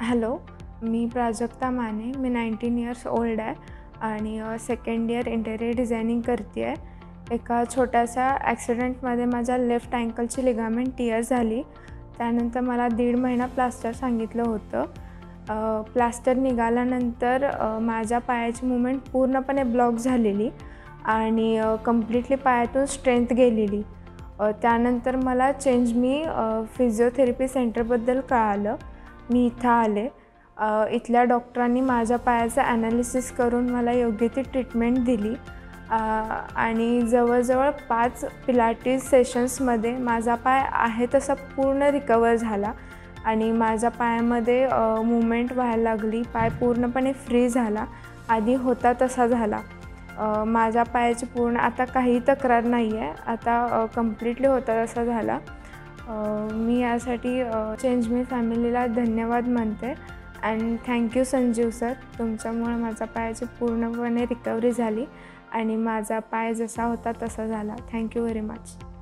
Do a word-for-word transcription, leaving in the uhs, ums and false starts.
Hello, मी प्राजक्ता माने. मी nineteen years old आहे आणि सेकंड इयर इंटेरियर डिझायनिंग करते आहे. एका छोट्याशा ॲक्सिडेंटमध्ये माझ्या लेफ्ट अँकलची लिगामेंट टियर झाली. त्यानंतर मला दीड महिना प्लास्टर सांगितलं होतं. प्लास्टर निघाल्यानंतर माझ्या पायाची मूवमेंट पूर्णपणे ब्लॉक झालेली आणि कम्प्लिटली पायातून स्ट्रेंथ गेलेली. त्यानंतर मला चेंज मी फिजिओथेरपी सेंटरबद्दल कळालं. मी इथं आले. इथल्या डॉक्टरांनी माझ्या पायाचं ॲनालिसिस करून मला योग्य ती ट्रीटमेंट दिली आणि जवळजवळ पाच पिलाटीस सेशन्समध्ये माझा पाय आहे तसा पूर्ण रिकवर झाला आणि माझ्या पायामध्ये मूवमेंट व्हायला लागली. पाय पूर्णपणे फ्री झाला, आधी होता तसा झाला. माझ्या पायाची पूर्ण आता काही तक्रार नाही आहे. आता कम्प्लिटली होता तसा झाला. मी यासाठी चेंज मी फॅमिलीला धन्यवाद म्हणते अँड थँक्यू संजीव सर. तुमच्यामुळे माझ्या पायाची पूर्णपणे रिकव्हरी झाली आणि माझा पाय जसा होता तसा झाला. Thank you very much.